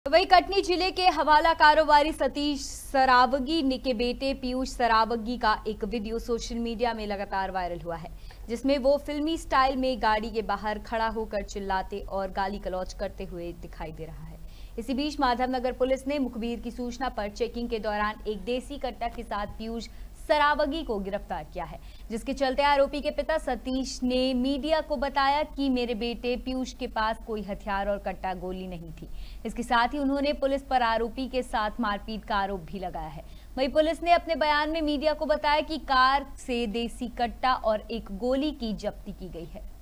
वहीं कटनी जिले के हवाला कारोबारी सतीश सरावगी के बेटे पीयूष सरावगी का एक वीडियो सोशल मीडिया में लगातार वायरल हुआ है, जिसमें वो फिल्मी स्टाइल में गाड़ी के बाहर खड़ा होकर चिल्लाते और गाली गलौज करते हुए दिखाई दे रहा है। इसी बीच माधवनगर पुलिस ने मुखबिर की सूचना पर चेकिंग के दौरान एक देसी कट्टा के साथ पीयूष सरावगी को गिरफ्तार किया है, जिसके चलते आरोपी के पिता सतीश ने मीडिया को बताया कि मेरे बेटे पीयूष के पास कोई हथियार और कट्टा गोली नहीं थी। इसके साथ ही उन्होंने पुलिस पर आरोपी के साथ मारपीट का आरोप भी लगाया है। वहीं पुलिस ने अपने बयान में मीडिया को बताया कि कार से देसी कट्टा और एक गोली की जब्ती की गई है।